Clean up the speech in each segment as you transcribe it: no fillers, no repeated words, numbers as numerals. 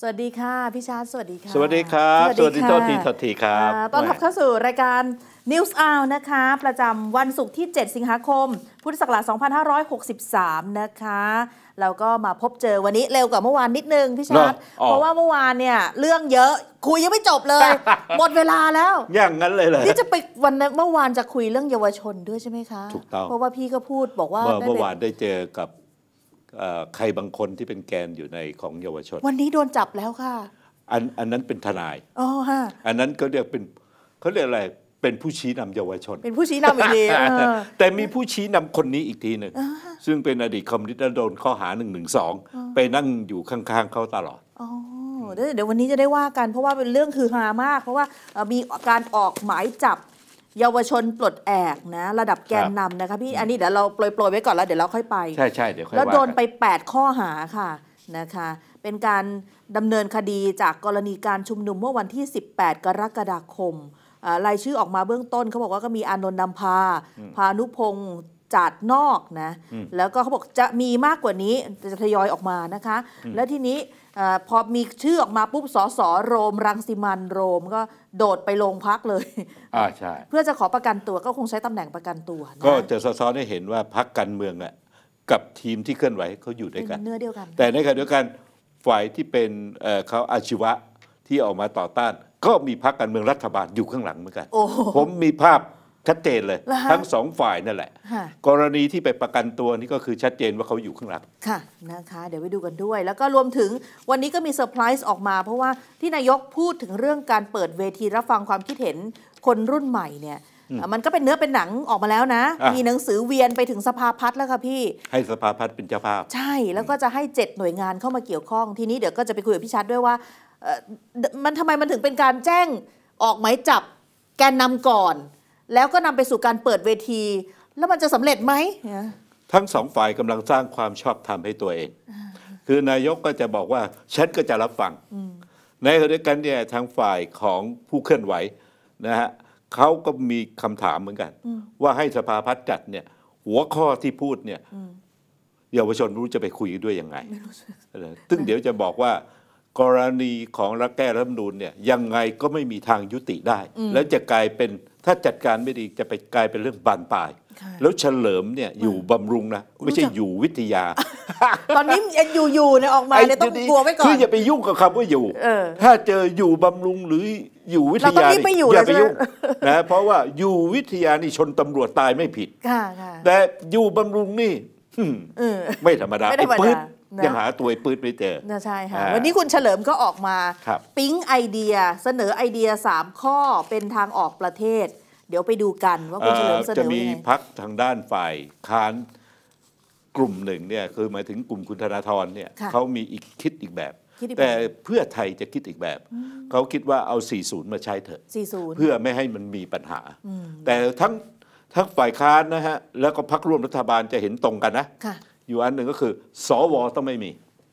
สวัสดีค่ะพี่ชาติสวัสดีค่ะสวัสดีครับสวัสดีโทษทีครับต้อนรับเข้าสู่รายการ News Hour นะคะประจำวันศุกร์ที่7สิงหาคมพุทธศักราช2563นะคะเราก็มาพบเจอวันนี้เร็วกว่าเมื่อวานนิดนึงพี่ชาติเพราะว่าเมื่อวานเนี่ยเรื่องเยอะคุยยังไม่จบเลยหมดเวลาแล้วอย่างนั้นเลยที่จะไปวันเมื่อวานจะคุยเรื่องเยาวชนด้วยใช่ไหมคะถูกต้องเพราะว่าพี่ก็พูดบอกว่าเมื่อวานได้เจอกับใครบางคนที่เป็นแกนอยู่ในของเยาวชนวันนี้โดนจับแล้วค่ะอันนั้นเป็นทนายอ๋อฮะอันนั้นก็เรียกเป็นเขาเรียกอะไรเป็นผู้ชี้นำเยาวชนเป็นผู้ชี้นำอีกทีแต่มีผู้ชี้นำคนนี้อีกทีหนึ่งซึ่งเป็นอดีตคอมมิวนิสต์โดนข้อหา112ไปนั่งอยู่ข้างๆเขาตลอดเดี๋ยววันนี้จะได้ว่ากันเพราะว่าเป็นเรื่องคือฮามากเพราะว่ามีการออกหมายจับเยาวชนปลดแอกนะระดับแกนนำนะคะพี่อันนี้เดี๋ยวเราโปรยไว้ก่อนแล้วเดี๋ยวเราค่อยไปใช่เดี๋ยวค่อยแล้วโดนไป8ข้อหาค่ะนะคะเป็นการดำเนินคดีจากกรณีการชุมนุมเมื่อวันที่18กรกฎาคมรายชื่อออกมาเบื้องต้นเขาบอกว่าก็มีอานนท์นำพาพานุพงษ์จาดนอกนะแล้วก็เขาบอกจะมีมากกว่านี้จะทยอยออกมานะคะแล้วทีนี้พอมีชื่อออกมาปุ๊บสสโรมรังสิมันโรมก็โดดไปโรงพักเลยใช่เพื่อจะขอประกันตัวก็คงใช้ตำแหน่งประกันตัวก็จะสะท้อนให้เห็นว่าพรรคการเมืองกับทีมที่เคลื่อนไหวเขาอยู่ด้วยกันเนื้อเดียวกันแต่ในขณะเดียวกันฝ่ายที่เป็นเขาอาชีวะที่ออกมาต่อต้านก็มีพรรคการเมืองรัฐบาลอยู่ข้างหลังเหมือนกันผมมีภาพชัดเจนเลยทั้งสองฝ่ายนั่นแหละกรณีที่ไปประกันตัวนี่ก็คือชัดเจนว่าเขาอยู่ข้างหลังค่ะนะคะเดี๋ยวไปดูกันด้วยแล้วก็รวมถึงวันนี้ก็มีเซอร์ไพรส์ออกมาเพราะว่าที่นายกพูดถึงเรื่องการเปิดเวทีรับฟังความคิดเห็นคนรุ่นใหม่เนี่ยมันก็เป็นเนื้อเป็นหนังออกมาแล้วนะมีหนังสือเวียนไปถึงสภาพัฒน์แล้วค่ะพี่ให้สภาพัฒน์เป็นเจ้าภาพใช่แล้วก็จะให้7หน่วยงานเข้ามาเกี่ยวข้องทีนี้เดี๋ยวก็จะไปคุยกับพี่ชัดด้วยว่ามันทำไมมันถึงเป็นการแจ้งออกหมายจับแกนนำก่อนแล้วก็นำไปสู่การเปิดเวทีแล้วมันจะสำเร็จไหมทั้งสองฝ่ายกำลังสร้างความชอบธรรมให้ตัวเองคือนายกก็จะบอกว่าฉันก็จะรับฟังในขณะเดียวกันเนี่ยทางฝ่ายของผู้เคลื่อนไหวนะฮะเขาก็มีคำถามเหมือนกันว่าให้สภาพัฒน์จัดเนี่ยหัวข้อที่พูดเนี่ยเยาวชนรู้จะไปคุยด้วยยังไงซึ่งเดี๋ยวจะบอกว่ากรณีของรัฐแก้รัฐธรรมนูญเนี่ยยังไงก็ไม่มีทางยุติได้แล้วจะกลายเป็นถ้าจัดการไม่ดีจะไปกลายเป็นเรื่องบานปลายแล้วเฉลิมเนี่ยอยู่บำรุงนะไม่ใช่อยู่วิทยาตอนนี้อยู่เนี่ยออกมาเนี่ยต้องกลัวไว้ก่อนคืออย่าไปยุ่งกับคำว่าอยู่ถ้าเจออยู่บำรุงหรืออยู่วิทยาอย่าไปยุ่งนะเพราะว่าอยู่วิทยานี่ชนตำรวจตายไม่ผิดแต่อยู่บำรุงนี่ไม่ธรรมดาไอ้ปื๊ดยังหาตัวปื๊ดไม่เจอใช่ค่ะวันนี้คุณเฉลิมก็ออกมาปิ๊งไอเดียเสนอไอเดีย3ข้อเป็นทางออกประเทศเดี๋ยวไปดูกันว่าคุณเฉลิมเสนอจะมีพรรคทางด้านฝ่ายค้านกลุ่มหนึ่งเนี่ยคือหมายถึงกลุ่มคุณธนาธรเนี่ยเขามีคิดอีกแบบแต่เพื่อไทยจะคิดอีกแบบเขาคิดว่าเอา40มาใช้เถอะเพื่อไม่ให้มันมีปัญหาแต่ทั้งฝ่ายค้านนะฮะแล้วก็พรรคร่วมรัฐบาลจะเห็นตรงกันนะอยู่อันหนึ่งก็คือสวต้องไม่มี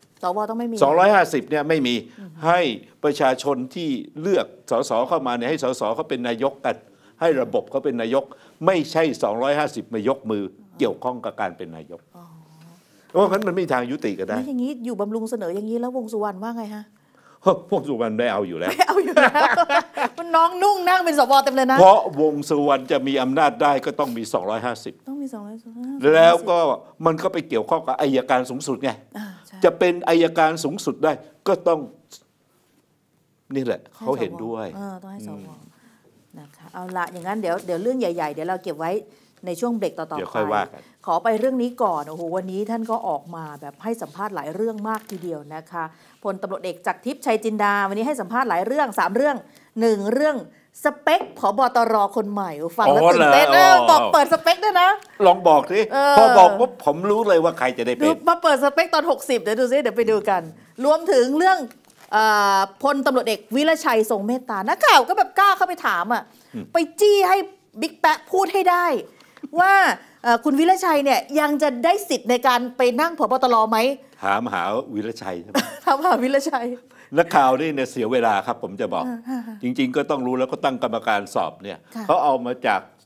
250เนี่ยไม่มีให้ประชาชนที่เลือกสสเข้ามาเนี่ยให้สสเขาเป็นนายกกันให้ระบบเขาเป็นนายกไม่ใช่250มายกมือเกี่ยวข้องกับการเป็นนายกเพราะงั้นมันไม่มีทางยุติกันได้อย่างนี้อยู่บำรุงเสนออย่างนี้แล้ววงสุวรรณว่าไงฮะพวกสุวรรณไม่เอาอยู่แล้วไม่เอาอยู่แล้วมันน้องนุ่งนั่งเป็นสวเต็มเลยนะเพราะวงสุวรรณจะมีอำนาจได้ก็ต้องมี250 ต้องมี250 แล้วก็มันก็ไปเกี่ยวข้องกับอัยการสูงสุดไงจะเป็นอัยการสูงสุดได้ก็ต้องนี่แหละเขาเห็นด้วยต้องให้สวนะคะเอาละอย่างนั้นเดี๋ยวเรื่องใหญ่ๆเดี๋ยวเราเก็บไว้ในช่วงเบรกต่อๆไปขอไปเรื่องนี้ก่อนโอ้โหวันนี้ท่านก็ออกมาแบบให้สัมภาษณ์หลายเรื่องมากทีเดียวนะคะพลตำรวจเอกจักรทิพย์ชัยจินดาวันนี้ให้สัมภาษณ์หลายเรื่อง3เรื่อง1เรื่องสเปคผบตรคนใหม่ฟังแล้วตื่นเต้นบอกเปิดสเปคด้วยนะลองบอกสิพอบอกปุ๊บผมรู้เลยว่าใครจะได้เป็นมาเปิดสเปคตอน60เดี๋ยวดูซิเดี๋ยวไปดูกันรวมถึงเรื่องพลตำรวจเอกวิรชัยทรงเมตตานักข่าวก็แบบกล้าเข้าไปถามไปจี้ให้บิ๊กแป๊ะพูดให้ได้ว่าคุณวิรชัยเนี่ยยังจะได้สิทธิ์ในการไปนั่งผบตรไหมถามหาวิรชัยใช่ไหมถามหาวิรชัยนักข่าวนี่เนี่ยเสียเวลาครับผมจะบอกจริงๆก็ต้องรู้แล้วก็ตั้งกรรมการสอบเนี่ยเขาเอามาจาก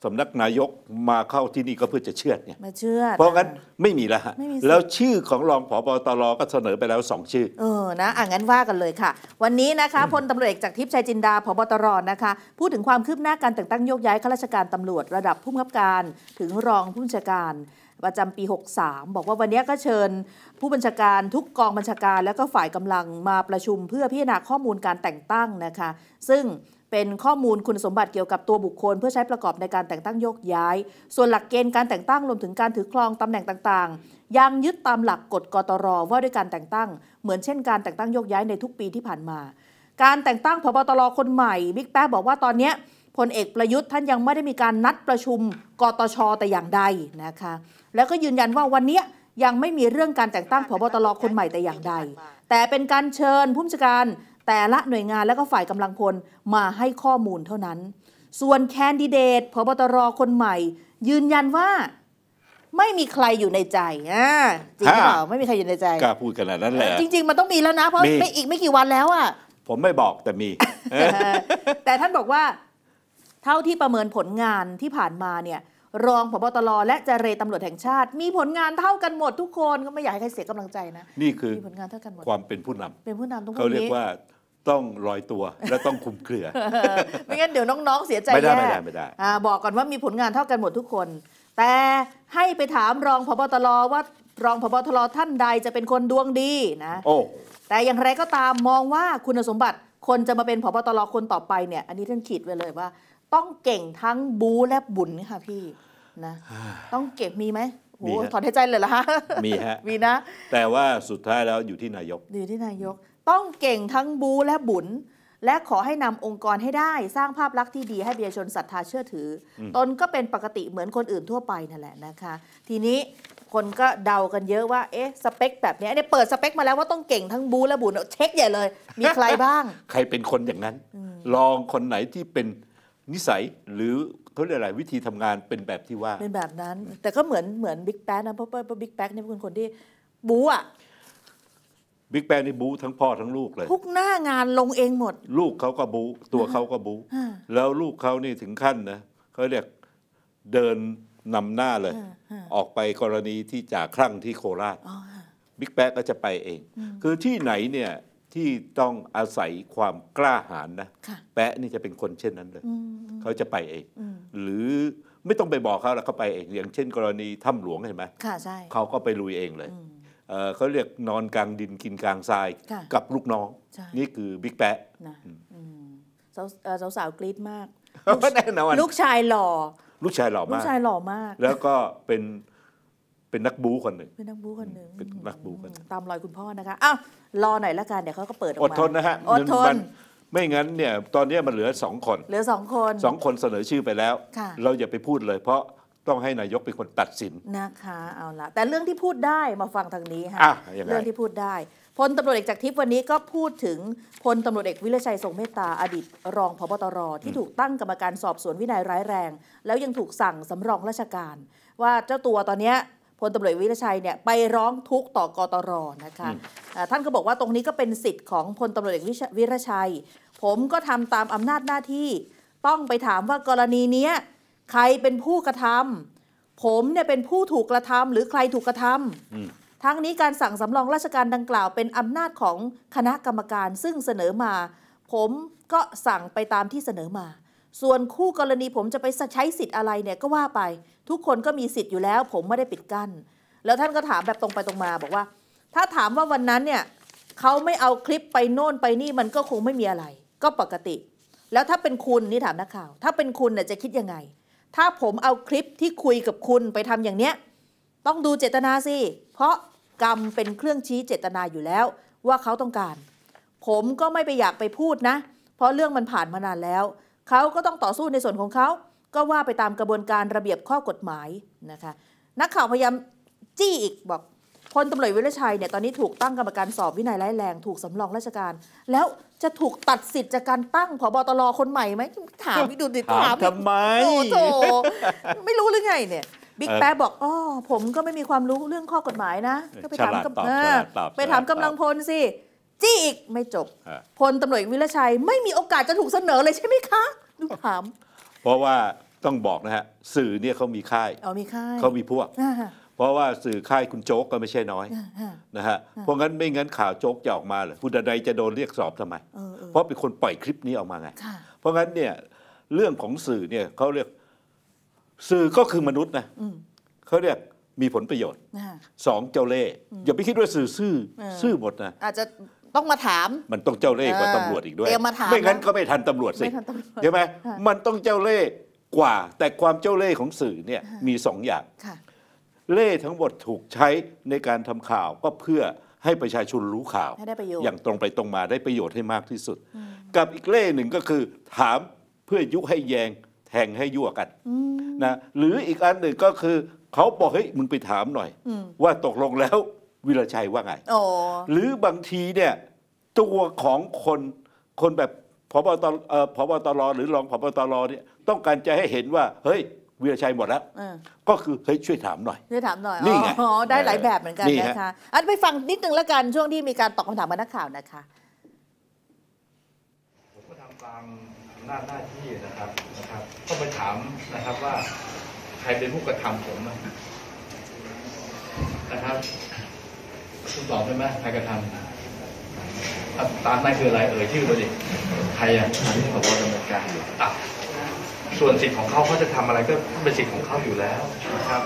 สำนักนายกมาเข้าที่นี่ก็เพื่อจะเชือดเนี่ยมาเชือดเพราะงั้นไม่มีแล้วฮะแล้วชื่อของรองผบ.ตร.ก็เสนอไปแล้ว2 ชื่อนะงั้นว่ากันเลยค่ะวันนี้นะคะพลตำรวจเอกจากทิพย์ชัยจินดาผบ.ตร.นะคะพูดถึงความคืบหน้าการแต่งตั้งโยกย้ายข้าราชการตำรวจระดับผู้บังคับการถึงรองผู้บัญชาการประจำปี 63บอกว่าวันนี้ก็เชิญผู้บัญชาการทุกกองบัญชาการและก็ฝ่ายกำลังมาประชุมเพื่อพิจารณาข้อมูลการแต่งตั้งนะคะซึ่งเป็นข้อมูลคุณสมบัติเกี่ยวกับตัวบุคคลเพื่อใช้ประกอบในการแต่งตั้งโยกย้ายส่วนหลักเกณฑ์การแต่งตั้งรวมถึงการถือครองตำแหน่งต่างๆยังยึดตามหลักกฎกตร.ว่าด้วยการแต่งตั้งเหมือนเช่นการแต่งตั้งโยกย้ายในทุกปีที่ผ่านมาการแต่งตั้งผบ.ตร.คนใหม่บิ๊กแป๊ะบอกว่าตอนนี้พลเอกประยุทธ์ท่านยังไม่ได้มีการนัดประชุมกตช.แต่อย่างใดนะคะแล้วก็ยืนยันว่าวันนี้ยังไม่มีเรื่องการแต่งตั้งผบ.ตร.คนใหม่แต่อย่างใดแต่เป็นการเชิญผู้บัญชาการแต่ละหน่วยงานและก็ฝ่ายกำลังพลมาให้ข้อมูลเท่านั้นส่วนแคนดิเดตผบ.ตร.คนใหม่ยืนยันว่าไม่มีใครอยู่ในใจจริงหรือเปล่าไม่มีใครอยู่ในใจกล้าพูดขนาดนั้นแหละจริงๆมันต้องมีแล้วนะเพราะอีกไม่กี่วันแล้วผมไม่บอกแต่มีแต่ท่านบอกว่าเท่าที่ประเมินผลงานที่ผ่านมาเนี่ยรองผบ.ตร.และเจรตำรวจแห่งชาติมีผลงานเท่ากันหมดทุกคนก็ไม่อยากให้ใครเสียกำลังใจนะนี่คือมีผลงานเท่ากันหมดความเป็นผู้นำเป็นผู้นำต้องเขาเรียกว่าต้องลอยตัวและต้องคุมเครือไม่งั้นเดี๋ยวน้องๆเสียใจแย่ไม่ได้บอกก่อนว่ามีผลงานเท่ากันหมดทุกคนแต่ให้ไปถามรองผบ.ตร.ว่ารองผบ.ตร.ท่านใดจะเป็นคนดวงดีนะแต่อย่างไรก็ตามมองว่าคุณสมบัติคนจะมาเป็นผบ.ตร.คนต่อไปเนี่ยอันนี้ท่านขีดไว้เลยว่าต้องเก่งทั้งบู๊และบุญค่ะพี่นะต้องเก่งมีไหมโอ้ถอนหายใจเลยเหรอฮะมีฮะมีนะแต่ว่าสุดท้ายแล้วอยู่ที่นายกต้องเก่งทั้งบู๊และบุญและขอให้นำองค์กรให้ได้สร้างภาพลักษณ์ที่ดีให้ประชาชนศรัทธาเชื่อถือตนก็เป็นปกติเหมือนคนอื่นทั่วไปนั่นแหละนะคะทีนี้คนก็เดากันเยอะว่าสเปคแบบนี้เนี่ยเปิดสเปคมาแล้วว่าต้องเก่งทั้งบู๊และบุญเช็คใหญ่เลยมีใครบ้างใครเป็นคนอย่างนั้นลองคนไหนที่เป็นนิสัยหรือเขาเรียกอะไรวิธีทำงานเป็นแบบที่ว่าเป็นแบบนั้นแต่ก็เหมือนบิ๊กแป๊กนะเพราะบิ๊กแป๊กเนี่ยเป็นคนที่บู๊บิ๊กแป๊กนี่บู๊ทั้งพ่อทั้งลูกเลยทุกหน้างานลงเองหมดลูกเขาก็บู๊ตัวเขาก็บู๊แล้วลูกเขานี่ถึงขั้นนะเขาเรียกเดินนำหน้าเลยออกไปกรณีที่จ่าคลั่งที่โคราชบิ๊กแป๊กก็จะไปเองคือที่ไหนเนี่ยที่ต้องอาศัยความกล้าหาญนะแป๊ะนี่จะเป็นคนเช่นนั้นเลยเขาจะไปเองหรือไม่ต้องไปบอกเขาแล้วเขาไปเองอย่างเช่นกรณีถ้ำหลวงเห็นไหมเขาก็ไปลุยเองเลยเขาเรียกนอนกลางดินกินกลางทรายกับลูกน้องนี่คือบิ๊กแป๊ะสาวกรี๊ดมากลูกชายหล่อมากแล้วก็เป็นนักบู๊คนหนึ่งเป็นนักบู๊คนหนึ่งตามรอยคุณพ่อนะคะอ้าวรอหน่อยละกันเดี๋ยวเขาก็เปิดออกมาอดทนนะฮะอดทนไม่งั้นเนี่ยตอนนี้มันเหลือ2 คน2 คนเสนอชื่อไปแล้วเราอย่าไปพูดเลยเพราะต้องให้นายกเป็นคนตัดสินนะคะเอาละแต่เรื่องที่พูดได้มาฟังทางนี้ค่ะเรื่องที่พูดได้พลตำรวจเอกจากทิพย์วันนี้ก็พูดถึงพลตำรวจเอกวิรชัยทรงเมตตาอดีตรองผบ.ตร.ที่ถูกตั้งกรรมการสอบสวนวินัยร้ายแรงแล้วยังถูกสั่งสำรองราชการว่าเจ้าตัวตอนนี้พลตำรวจวิรชัยเนี่ยไปร้องทุกข์ต่อกตร.นะคะท่านก็บอกว่าตรงนี้ก็เป็นสิทธิ์ของพลตำรวจเอกวิรชัยผมก็ทำตามอำนาจหน้าที่ต้องไปถามว่ากรณีนี้ใครเป็นผู้กระทำผมเนี่ยเป็นผู้ถูกกระทำหรือใครถูกกระทำทั้งนี้การสั่งสำรองราชการดังกล่าวเป็นอำนาจของคณะกรรมการซึ่งเสนอมาผมก็สั่งไปตามที่เสนอมาส่วนคู่กรณีผมจะไปใช้สิทธิ์อะไรเนี่ยก็ว่าไปทุกคนก็มีสิทธิ์อยู่แล้วผมไม่ได้ปิดกั้นแล้วท่านก็ถามแบบตรงไปตรงมาบอกว่าถ้าถามว่าวันนั้นเนี่ยเขาไม่เอาคลิปไปโน่นไปนี่มันก็คงไม่มีอะไรก็ปกติแล้วถ้าเป็นคุณนี่ถามนักข่าวถ้าเป็นคุณเนี่ยจะคิดยังไงถ้าผมเอาคลิปที่คุยกับคุณไปทำอย่างเนี้ยต้องดูเจตนาสิเพราะกรรมเป็นเครื่องชี้เจตนาอยู่แล้วว่าเขาต้องการผมก็ไม่ไปอยากไปพูดนะเพราะเรื่องมันผ่านมานานแล้วเขาก็ต้องต่อสู้ในส่วนของเขาก็ว่าไปตามกระบวนการระเบียบข้อกฎหมายนะคะนักข่าวพยายามจี้อีกบอกพลตำรวจวิรชัยเนี่ยตอนนี้ถูกตั้งกรรมการสอบวินัยร้ายแรงถูกสำรองราชการแล้วจะถูกตัดสิทธิ์จากการตั้งผบ.ตร.คนใหม่ไหมถามพี่ดูดิถามทำไมโอ้โหไม่รู้หรือไงเนี่ยบิ๊กแป๊ะบอกผมก็ไม่มีความรู้เรื่องข้อกฎหมายนะก็ไปถามกำลังพลสิจี้อีกไม่จบพลตำรวจวิรชัยไม่มีโอกาสจะถูกเสนอเลยใช่ไหมคะดูถามเพราะว่าต้องบอกนะฮะสื่อเนี่ยเขามีค่ายมีค่ายเขามีพวกเพราะว่าสื่อค่ายคุณโจ๊กก็ไม่ใช่น้อยนะฮะเพราะงั้นไม่งั้นข่าวโจ๊กจะออกมาเหรอคุณดนัยจะโดนเรียกสอบทำไมเพราะเป็นคนปล่อยคลิปนี้ออกมาไงเพราะงั้นเนี่ยเรื่องของสื่อเนี่ยเขาเรียกสื่อก็คือมนุษย์นะเขาเรียกมีผลประโยชน์สองเจ้าเล่ห์อย่าไปคิดว่าสื่อซื่อหมดนะอาจจะต้องมาถามมันต้องเจ้าเล่ห์กว่าตำรวจอีกด้วยไม่งั้นก็ไม่ทันตำรวจสิใช่ไหมมันต้องเจ้าเล่ห์กว่าแต่ความเจ้าเล่ห์ของสื่อเนี่ยมีสองอย่างเล่ห์ทั้งหมดถูกใช้ในการทำข่าวก็เพื่อให้ประชาชนรู้ข่าวอย่างตรงไปตรงมาได้ประโยชน์ให้มากที่สุดกับอีกเล่ห์หนึ่งก็คือถามเพื่อยุให้แยงแทงให้ยั่วกันนะหรืออีกอันหนึ่งก็คือเขาบอกเฮ้ยมึงไปถามหน่อยว่าตกลงแล้ววิรชัยว่าไงหรือบางทีเนี่ยตัวของคนแบบผบตรหรือรองผบตรเนี่ยต้องการจะให้เห็นว่าเฮ้ยวิรชัยหมดแล้วก็คือเฮ้ยช่วยถามหน่อยนี่ไงได้หลายแบบเหมือนกันนะคะไปฟังนิดนึงแล้วกันช่วงที่มีการตอบคำถามกับนักข่าวนะคะผมก็ทำตามหน้าที่นะครับก็ไปถามนะครับว่าใครเป็นผู้กระทำผมนะครับคุณตอบได้ไหมใครกระทำตามนั้นคืออะไรชื่อมาดิใครที่ผบ.ดำเนินการอยู่ส่วนสิทธิ์ของเขาจะทำอะไรก็เป็นสิทธิ์ของเขาอยู่แล้วนะครับ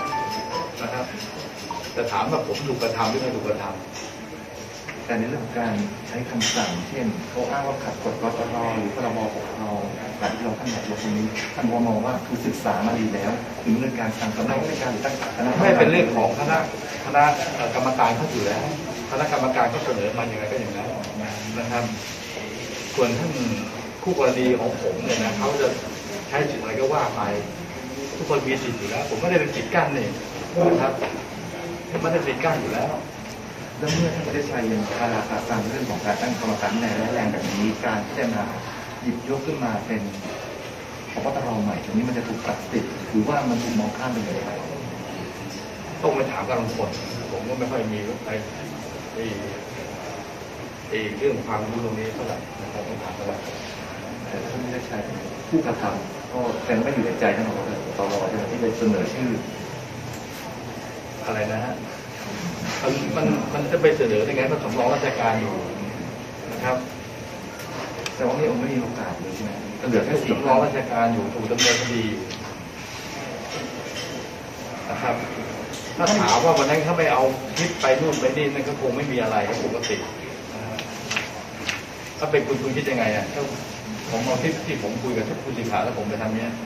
แต่ถามว่าผมถูกกระทำหรือไม่ถูกกระทำแต่ในเรื่องของการใช้คำสั่งเช่นเขาอ้างว่าขัดกฎกตรหรือพรบปกครองการที่เราท่านบอกตรงนี้ท่านมองว่าคือศึกษามาดีแล้วถึงเรื่องการสั่งคณะกรรมการหรือตั้งคณะไม่เป็นเรื่องของคณะกรรมการเขาอยู่แล้วคณะกรรมการเขาเสนอมาอย่างไรก็อย่างนั้นนะครับส่วนท่านคู่กรณีของผมเนี่ยนะเขาจะใช้สิทธิ์อะไรก็ว่าไปทุกคนมีสิทธิ์อยู่แล้วผมไม่ได้เป็นสิทธิ์กั้นนี่นะครับไม่ได้เป็นสิทธิ์กั้นอยู่แล้วแล้วเมื่อท่านประเทศชัยยังคาราคาซังเรื่องของการตั้งกรรมการแรงแบบนี้การที่จะมาหยิบยกขึ้นมาเป็นผบ.ตร.ใหม่ตรงนี้มันจะถูกตัดสิทธิ์หรือว่ามันถูกมองข้ามไปเลยครับต้องไปถามกำลังคนผมก็ไม่ค่อยมีเรื่องความรู้ตรงนี้เท่าไหร่นะครับต้องถามกำลังแต่ท่านไม่ได้ใช้ผู้กระทำก็แต่ไม่อยู่ในใจท่านผบ.ตร.ใช่ไหมที่ได้เสนอชื่ออะไรนะฮะมันจะไปเสนอได้ไงมันสำรองราชการอยู่นะครับแต่ว่าไม่มีโอกาสเลยใช่ไหมก็เหลือแค่สำรองราชการอยู่ถูกดำเนินคดีนะครับถ้าถามว่าวันนั้นเขาไม่เอาคลิปไปนู่นไปนี่นั่นก็คงไม่มีอะไรปกติถ้าเป็นคุณคิดยังไงอ่ะถ้าผมเอาคลิปที่ผมคุยกับทุกผู้สื่อข่าวแล้วผมไปทำเนี้ย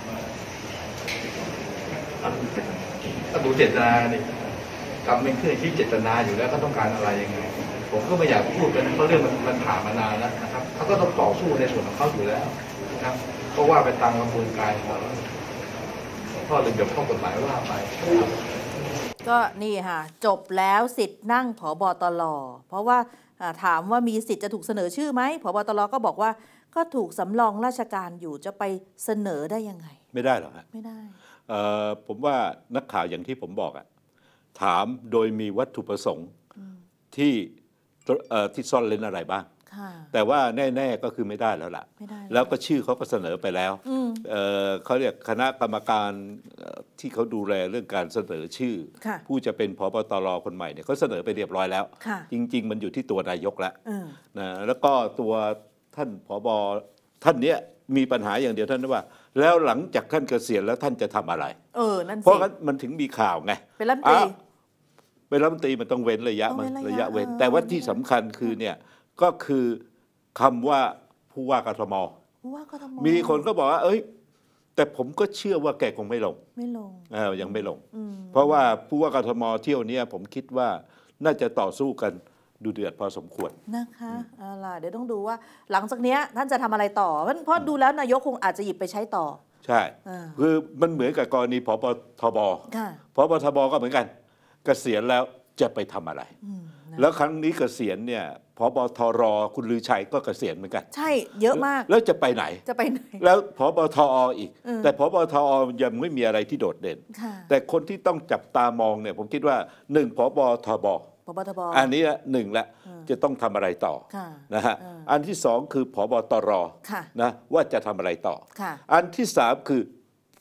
ถ้าดูเจตนาดิกรรมเป็นเครื่องที่เจตนาอยู่แล้วก็ต้องการอะไรยังไงผมก็ไม่อยากพูดเป็นเพราะเรื่องมันผ่านมานานแล้วนะครับเขาก็ต้องต่อสู้ในส่วนของเขาอยู่แล้วนะครับเพราะว่าไปตามกระบวนการของข้อระเบียบข้อกฎหมายว่าไปก็นี่ค่ะจบแล้วสิทธิ์นั่งผบ.ตร.เพราะว่าถามว่ามีสิทธิ์จะถูกเสนอชื่อไหมผบ.ตร.ก็บอกว่าก็ถูกสำรองราชการอยู่จะไปเสนอได้ยังไงไม่ได้หรอกไม่ได้ผมว่านักข่าวอย่างที่ผมบอกถามโดยมีวัตถุประสงค์ที่ซ่อนเร้นอะไรบ้างแต่ว่าแน่ๆก็คือไม่ได้แล้วล่ะแล้วก็ชื่อเขาก็เสนอไปแล้วเขาเรียกคณะกรรมการที่เขาดูแลเรื่องการเสนอชื่อผู้จะเป็นผบ.ตร.คนใหม่เนี่ยเขาเสนอไปเรียบร้อยแล้วจริงๆมันอยู่ที่ตัวนายกแล้วนะแล้วก็ตัวท่านผบ.ท่านเนี้ยมีปัญหาอย่างเดียวท่านว่าแล้วหลังจากท่านเกษียณแล้วท่านจะทำอะไรเพราะงั้นมันถึงมีข่าวไงเป็นรัฐมนตรีมันต้องเว้นระยะเว้นแต่ว่าที่สำคัญคือเนี่ยก็คือคำว่าผู้ว่ากทม.มีคนก็บอกว่าแต่ผมก็เชื่อว่าแกคงไม่ลงยังไม่ลงเพราะว่าผู้ว่ากทม.เที่ยวนี้ผมคิดว่าน่าจะต่อสู้กันดูเดือดพอสมควรนะคะเดี๋ยวต้องดูว่าหลังจากนี้ท่านจะทำอะไรต่อเพราะดูแล้วนายกคงอาจจะหยิบไปใช้ต่อใช่คือมันเหมือนกับกรณีผบ.ทบ.ผบ.ทบ.ก็เหมือนกันเกษียณแล้วจะไปทำอะไรแล้วครั้งนี้เกษียณเนี่ยผบ.ทร.คุณลือชัยก็เกษียณเหมือนกันใช่เยอะมากแล้วจะไปไหนแล้วผบ.ทอ.อีกแต่ผบ.ทอ.ยังไม่มีอะไรที่โดดเด่นแต่คนที่ต้องจับตามองเนี่ยผมคิดว่า1ผบ.ทบ.อันนี้หนึ่งละจะต้องทำอะไรต่อนะฮะอันที่2คือผบ.ตร.นะว่าจะทำอะไรต่ออันที่3คือ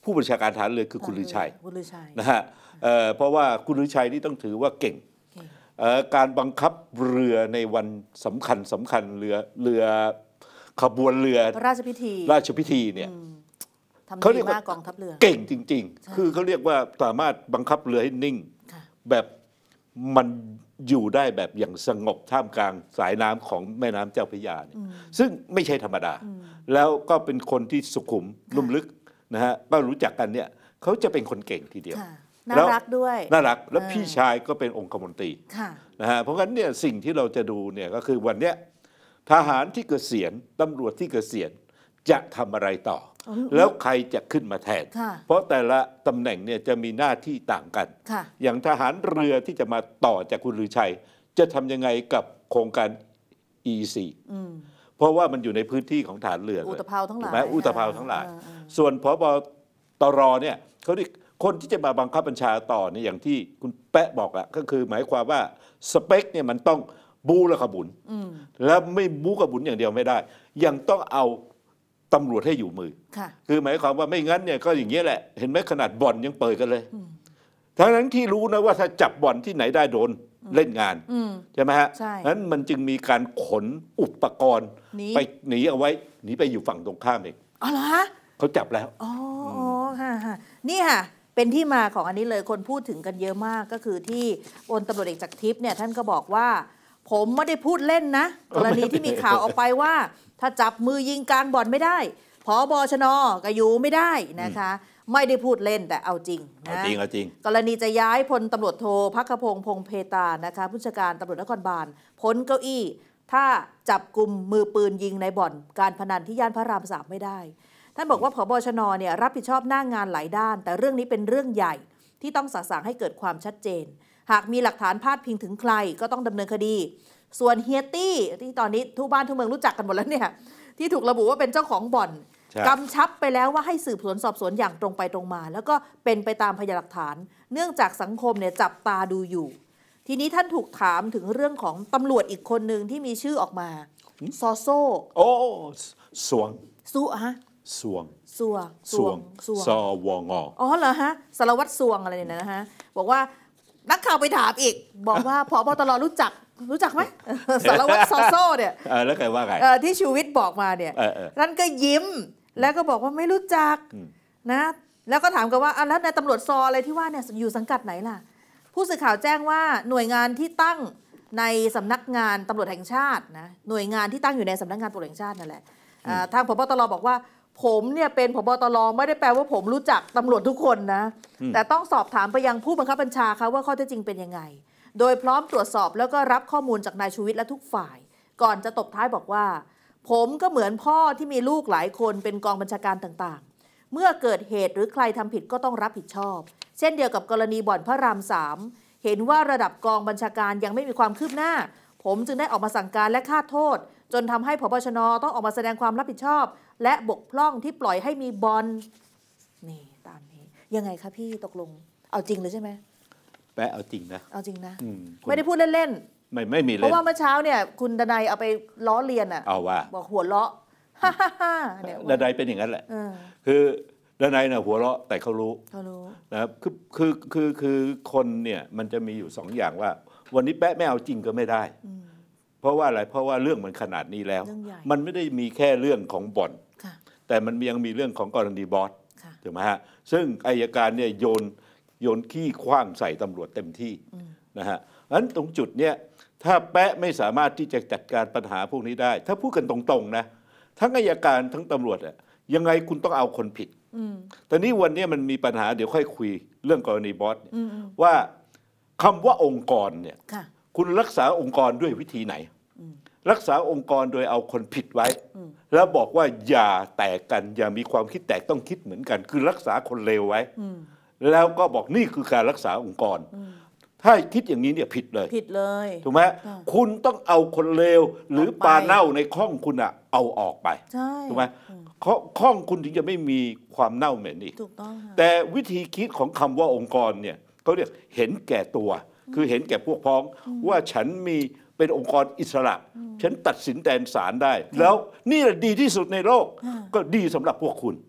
ผู้บัญชาการทหารเรือคือคุณลือชัยคุณลือชัยนะฮะเพราะว่าคุณลือชัยนี่ต้องถือว่าเก่งการบังคับเรือในวันสำคัญเรือขบวนเรือราชพิธีเนี่ยเขาเรียกว่ากองทัพเรือเก่งจริงๆคือเขาเรียกว่าสามารถบังคับเรือให้นิ่งแบบมันอยู่ได้แบบอย่างสงบท่ามกลางสายน้ำของแม่น้ำเจ้าพระยาซึ่งไม่ใช่ธรรมดาแล้วก็เป็นคนที่สุขุมลุ่มลึกนะฮะก็รู้จักกันเนี่ยเขาจะเป็นคนเก่งทีเดียวน่ารักด้วยน่ารักแล้วพี่ชายก็เป็นองคมนตรีนะฮะเพราะงั้นเนี่ยสิ่งที่เราจะดูเนี่ยก็คือวันเนี้ยทหารที่เกษียณตำรวจที่เกษียณจะทำอะไรต่อแล้วใครจะขึ้นมาแทนเพราะแต่ละตำแหน่งเนี่ยจะมีหน้าที่ต่างกันอย่างทหารเรือที่จะมาต่อจากคุณลือชัยจะทำยังไงกับโครงการ EEC เพราะว่ามันอยู่ในพื้นที่ของฐานเรืออุตภาวทั้งหลายอุตภาวทั้งหลายส่วนพบตรเนี่ยเขาคนที่จะมาบังคับบัญชาต่อเนี่ยอย่างที่คุณแปะบอกอะก็คือหมายความว่าสเปคเนี่ยมันต้องบู๊และขบุนแล้วไม่บู๊ขบุนอย่างเดียวไม่ได้ยังต้องเอาตำรวจให้อยู่มือคือหมายความว่าไม่งั้นเนี่ยก็อย่างเงี้ยแหละเห็นไหมขนาดบ่อนยังเปิดกันเลยทั้งนั้นที่รู้นะว่าถ้าจับบ่อนที่ไหนได้โดนเล่นงานใช่ไหมฮะนั้นมันจึงมีการขนอุปกรณ์ไปหนีเอาไว้หนีไปอยู่ฝั่งตรงข้ามเองอ๋อเหรอฮะเขาจับแล้วอ๋อค่ะนี่ค่ะเป็นที่มาของอันนี้เลยคนพูดถึงกันเยอะมากก็คือที่พลตำรวจเอกจักรทิพย์เนี่ยท่านก็บอกว่าผมไม่ได้พูดเล่นนะกรณีที่มีข่าวออกไปว่าถ้าจับมือยิงกลางบ่อนไม่ได้ผบชน.ก็อยู่ไม่ได้นะคะไม่ได้พูดเล่นแต่เอาจริงนะเอาจริงกรณีจะย้ายพลตำรวจโทภัคพงษ์พงษ์เพตรานะคะผู้จัดการตำรวจนครบาลพ้นเก้าอี้ถ้าจับกลุ่มมือปืนยิงในบ่อนการพนันที่ย่านพระราม3ไม่ได้ท่านบอกว่าผบชน.เนี่ยรับผิดชอบหน้างานหลายด้านแต่เรื่องนี้เป็นเรื่องใหญ่ที่ต้องสะสางให้เกิดความชัดเจนหากมีหลักฐานพาดพิงถึงใครก็ต้องดำเนินคดีส่วนเฮียตี้ที่ตอนนี้ทุกบ้านทุกเมืองรู้จักกันหมดแล้วเนี่ยที่ถูกระบุว่าเป็นเจ้าของบ่อนกำชับไปแล้วว่าให้สืบสวนสอบสวนอย่างตรงไปตรงมาแล้วก็เป็นไปตามพยานหลักฐานเนื่องจากสังคมเนี่ยจับตาดูอยู่ทีนี้ท่านถูกถามถึงเรื่องของตำรวจอีกคนหนึ่งที่มีชื่อออกมาซอโซ่โอ้สวงสู้ฮะสวงสวงสวงอ๋อเหรอฮะสารวัตรสวงอะไรเนี่ยนะฮะบอกว่านักข่าวไปถามอีกบอกว่าผบตรรู้จักไหมสารวัตรซอโซ่เนี่ยแล้วใครว่าไงที่ชูวิทย์บอกมาเนี่ยนั่นก็ยิ้มแล้วก็บอกว่าไม่รู้จักนะแล้วก็ถามกันว่าแล้วนายตำรวจซออะไรที่ว่าเนี่ยอยู่สังกัดไหนล่ะผู้สื่อข่าวแจ้งว่าหน่วยงานที่ตั้งในสำนักงานตำรวจแห่งชาตินะหน่วยงานที่ตั้งอยู่ในสำนักงานตำรวจแห่งชาตินั่นแหละทางผบตรบอกว่าผมเนี่ยเป็นผบตรไม่ได้แปลว่าผมรู้จักตำรวจทุกคนนะแต่ต้องสอบถามไปยังผู้บังคับบัญชาค่ะว่าข้อเท็จจริงเป็นยังไงโดยพร้อมตรวจสอบแล้วก็รับข้อมูลจากนายชูวิทย์และทุกฝ่ายก่อนจะตบท้ายบอกว่าผมก็เหมือนพ่อที่มีลูกหลายคนเป็นกองบัญชาการต่างๆเมื่อเกิดเหตุหรือใครทำผิดก็ต้องรับผิดชอบเช่นเดียวกับกรณีบ่อนพระราม3เห็นว่าระดับกองบัญชาการยังไม่มีความคืบหน้าผมจึงได้ออกมาสั่งการและคาดโทษจนทำให้ผบชน.ต้องออกมาแสดงความรับผิดชอบและบกพร่องที่ปล่อยให้มีบ่อนนี่ตามนี้ยังไงคะพี่ตกลงเอาจริงเลยใช่ไหมแปะเอาจริงนะเอาจริงนะไม่ได้พูดเล่นๆไม่มีเล่นเพราะว่าเมื่อเช้าเนี่ยคุณดนัยเอาไปล้อเลียนอ่ะเอาว่าบอกหัวเราะเนี่ยดนัยเป็นอย่างนั้นแหละคือดนัยน่ะหัวเราะแต่เขารู้นะครับคือคนเนี่ยมันจะมีอยู่2อย่างว่าวันนี้แปะไม่เอาจริงก็ไม่ได้เพราะว่าอะไรเพราะว่าเรื่องมันขนาดนี้แล้วมันไม่ได้มีแค่เรื่องของบ่อนแต่มันยังมีเรื่องของกรณีบอสถูกไหมฮะซึ่งอัยการเนี่ยโยนขี้ขว้างใส่ตำรวจเต็มที่นะฮะงั้นตรงจุดเนี้ยถ้าแปะไม่สามารถที่จะจัดการปัญหาพวกนี้ได้ถ้าพูดกันตรงๆนะทั้งอัยการทั้งตำรวจอะยังไงคุณต้องเอาคนผิดแต่นี้วันนี้มันมีปัญหาเดี๋ยวค่อยคุยเรื่องกรณีบอสว่าคำว่าองค์กรเนี่ยคุณรักษาองค์กรด้วยวิธีไหนรักษาองค์กรโดยเอาคนผิดไว้แล้วบอกว่าอย่าแตกกันอย่ามีความคิดแตกต้องคิดเหมือนกันคือรักษาคนเลวไว้แล้วก็บอกนี่คือการรักษาองค์กรถ้าคิดอย่างนี้เนี่ยผิดเลยถูกไหมคุณต้องเอาคนเลวหรือปลาเน่าในข้องคุณอะเอาออกไปถูกไหมข้องคุณถึงจะไม่มีความเน่าเหม็นอีกแต่วิธีคิดของคำว่าองค์กรเนี่ยเขาเรียกเห็นแก่ตัวคือเห็นแก่พวกพ้องว่าฉันมีเป็นองค์กรอิสระฉันตัดสินแทนศาลได้แล้วนี่แหละดีที่สุดในโลกก็ดีสำหรับพวกคุณ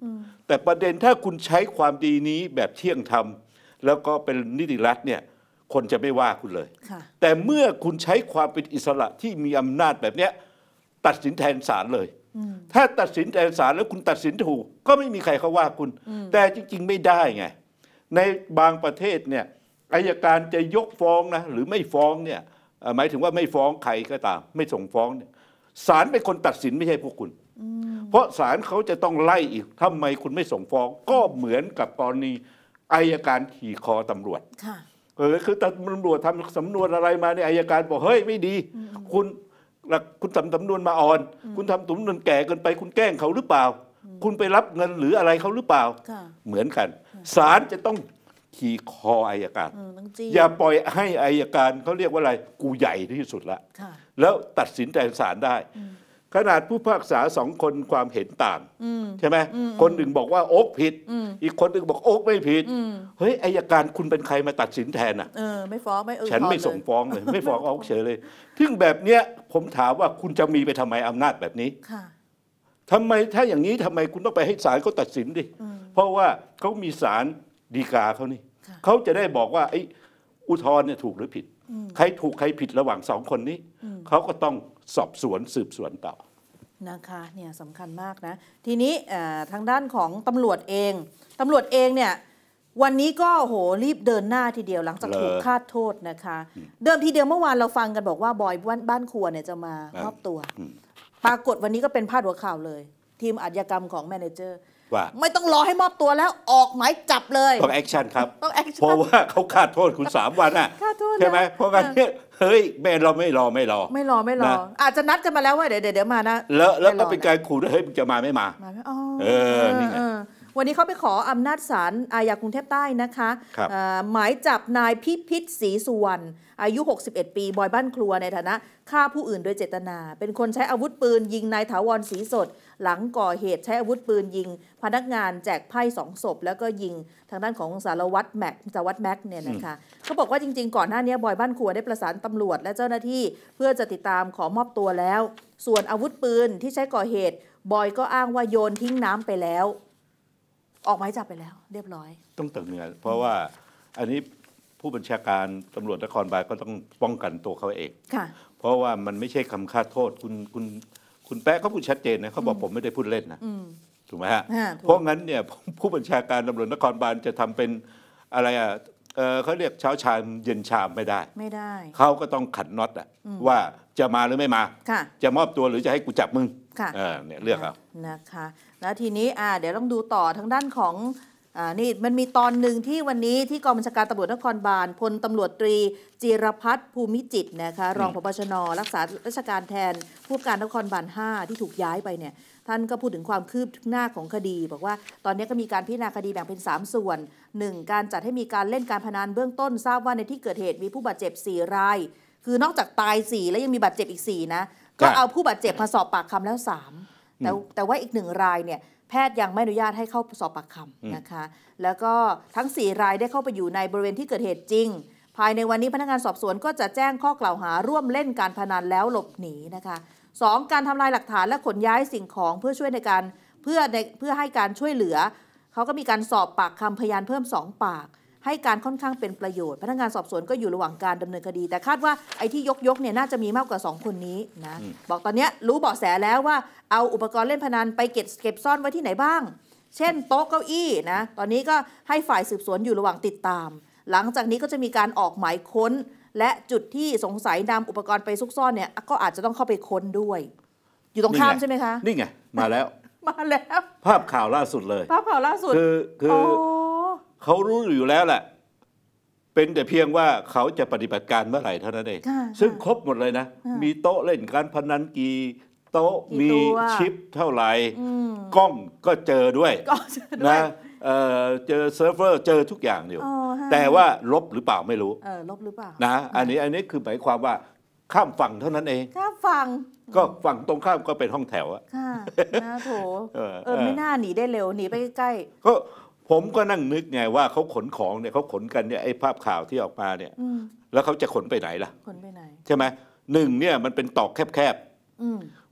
แต่ประเด็นถ้าคุณใช้ความดีนี้แบบเที่ยงธรรมแล้วก็เป็นนิติรัฐเนี่ยคนจะไม่ว่าคุณเลยแต่เมื่อคุณใช้ความเป็นอิสระที่มีอำนาจแบบเนี้ยตัดสินแทนศาลเลยถ้าตัดสินแทนศาลแล้วคุณตัดสินถูกก็ไม่มีใครเขาว่าคุณแต่จริงๆไม่ได้ไงในบางประเทศเนี่ยอัยการจะยกฟ้องนะหรือไม่ฟ้องเนี่ยหมายถึงว่าไม่ฟ้องใครก็ตามไม่ส่งฟ้องเนี่ยศาลเป็นคนตัดสินไม่ใช่พวกคุณเพราะศาลเขาจะต้องไล่อีกทำไมคุณไม่ส่งฟ้องก็เหมือนกับกรณีอัยการขี่คอตำรวจคือตำรวจทำสำนวนอะไรมาเนี่ยอัยการบอกเฮ้ยไม่ดีคุณทำสำนวนมาอ่อนคุณทำสำนวนแก่เกินไปคุณแกล้งเขาหรือเปล่าคุณไปรับเงินหรืออะไรเขาหรือเปล่าเหมือนกันศาลจะต้องขี่คออัยการอย่าปล่อยให้อัยการเขาเรียกว่าอะไรกูใหญ่ที่สุดละแล้วตัดสินแทนศาลได้ขนาดผู้พิพากษา2 คนความเห็นต่างใช่ไหมคนหนึ่งบอกว่าโอ๊กผิดอีกคนหนึ่งบอกโอ๊กไม่ผิดเฮ้ยอัยการคุณเป็นใครมาตัดสินแทนอ่ะไม่ฟ้องไม่ฉันไม่ส่งฟ้องเลยไม่ฟ้องโอ๊กเฉยเลยซึ่งแบบเนี้ยผมถามว่าคุณจะมีไปทำไมอำนาจแบบนี้ทำไมถ้าอย่างนี้ทำไมคุณต้องไปให้ศาลเขาตัดสินดิเพราะว่าเขามีศาลฎีกาเขานี่เขาจะได้บอกว่าไอ้อุทธรณ์เนี่ยถูกหรือผิดใครถูกใครผิดระหว่าง2 คนนี้เขาก็ต้องสอบสวนสืบสวนต่อนะคะเนี่ยสำคัญมากนะทีนี้ทางด้านของตำรวจเองเนี่ยวันนี้ก็โหรีบเดินหน้าทีเดียวหลังจากถูกคาดโทษนะคะเดิมทีเดียวเมื่อวานเราฟังกันบอกว่าบอยบ้านครัวเนี่ยจะมามอบตัวปรากฏวันนี้ก็เป็นพาดหัวข่าวเลยทีมอาชญากรรมของแมเนเจอร์ไม่ต้องรอให้มอบตัวแล้วออกหมายจับเลยต้องแอคชั่นครับเพราะว่าเขาคาดโทษคุณ3 วันอ่ะใช่ไหมเพราะงั้นเนี่ยเฮ้ยแม่เราไม่รออาจจะนัดกันมาแล้วว่าเดี๋ยวมานะแล้วก็เป็นการขู่ด้วยเฮ้ยจะมาไม่มานี่ไงวันนี้เขาไปขออำนาจศาลอาญากรุงเทพใต้นะคะหมายจับนายพิพิธศรีสุวรรณอายุ61 ปีบอยบ้านครัวในฐานะฆ่าผู้อื่นโดยเจตนาเป็นคนใช้อาวุธปืนยิงนายถาวรศรีสดหลังก่อเหตุใช้อาวุธปืนยิงพนักงานแจกไพ่2 ศพแล้วก็ยิงทางด้านของสารวัตรแม็กเนี่ยนะคะเขาบอกว่าจริงๆก่อนหน้านี้บอยบ้านครัวได้ประสานตำรวจและเจ้าหน้าที่เพื่อจะติดตามขอมอบตัวแล้วส่วนอาวุธปืนที่ใช้ก่อเหตุบอยก็อ้างว่าโยนทิ้งน้ำไปแล้วออกหมายจับไปแล้วเรียบร้อยต้องตึงเนื้อเพราะว่าอันนี้ผู้บัญชาการตำรวจนครบาลก็ต้องป้องกันตัวเขาเองเพราะว่ามันไม่ใช่คำคาดโทษคุณแป๊ะเขาพูดชัดเจนนะเขาบอกผมไม่ได้พูดเล่นนะถูกไหมฮะเพราะงั้นเนี่ยผู้บัญชาการตำรวจนครบาลจะทำเป็นอะไรอ่ะเขาเรียกเช้าชามเย็นชามไม่ได้เขาก็ต้องขันน็อตอ่ะว่าจะมาหรือไม่มาจะมอบตัวหรือจะให้กูจับมึงเนี่ยเลือกเอานะคะแล้วทีนี้เดี๋ยวต้องดูต่อทางด้านของนี่มันมีตอนหนึ่งที่วันนี้ที่กองบัญชาการตำรวจนครบาลพลตำรวจตรีจิรพัฒน์ภูมิจิตนะคะรองผบ.ชน.รักษาราชการแทนผู้การนครบาล5ที่ถูกย้ายไปเนี่ยท่านก็พูดถึงความคืบหน้าของคดีบอกว่าตอนนี้ก็มีการพิจารณาคดีแบ่งเป็น3 ส่วน 1. การจัดให้มีการเล่นการพนันเบื้องต้นทราบว่าในที่เกิดเหตุมีผู้บาดเจ็บ4 รายคือนอกจากตาย4แล้วยังมีบาดเจ็บอีก4นะก็เอาผู้บาดเจ็บมาสอบปากคำแล้ว3แต่ว่าอีก1 รายเนี่ยแพทย์ยังไม่อนุญาตให้เข้าสอบปากคำนะคะแล้วก็ทั้ง4 รายได้เข้าไปอยู่ในบริเวณที่เกิดเหตุจริงภายในวันนี้พนักงานสอบสวนก็จะแจ้งข้อกล่าวหาร่วมเล่นการพนันแล้วหลบหนีนะคะ 2. การทำลายหลักฐานและขนย้ายสิ่งของเพื่อช่วยในการเพื่อให้การช่วยเหลือเขาก็มีการสอบปากคำพยานเพิ่ม2 ปากให้การค่อนข้างเป็นประโยชน์พนักงานสอบสวนก็อยู่ระหว่างการดำเนินคดีแต่คาดว่าไอ้ที่ยกเนี่ยน่าจะมีมากกว่า2 คนนี้นะบอกตอนนี้รู้เบาะแสแล้วว่าเอาอุปกรณ์เล่นพนันไปเก็บซ่อนไว้ที่ไหนบ้างเช่นโต๊ะเก้าอี้นะตอนนี้ก็ให้ฝ่ายสืบสวนอยู่ระหว่างติดตามหลังจากนี้ก็จะมีการออกหมายค้นและจุดที่สงสัยนำอุปกรณ์ไปซุกซ่อนเนี่ยก็อาจจะต้องเข้าไปค้นด้วยอยู่ตรงข้ามใช่ไหมคะนี่ไงมาแล้วภาพข่าวล่าสุดเลยภาพข่าวล่าสุดคือเขารู้อยู่แล้วแหละเป็นแต่เพียงว่าเขาจะปฏิบัติการเมื่อไหร่เท่านั้นเองซึ่งครบหมดเลยนะมีโต๊ะเล่นการพนันกี่โต๊ะมีชิปเท่าไหร่กล้องก็เจอด้วยนะเจอเซิร์ฟเวอร์เจอทุกอย่างอยู่แต่ว่าลบหรือเปล่าไม่รู้ลบหรือเปล่านะอันนี้คือหมายความว่าข้ามฝั่งเท่านั้นเองข้ามฝั่งก็ฝั่งตรงข้ามก็เป็นห้องแถวอะค่ะนะโถไม่น่าหนีได้เร็วหนีไปใกล้ก็ผมก็นั่งนึกไงว่าเขาขนของเนี่ยเขาขนกันเนี่ยไอ้ภาพข่าวที่ออกมาเนี่ยแล้วเขาจะขนไปไหนล่ะขนไปไหนใช่ไหม1เนี่ยมันเป็นตอกแคบ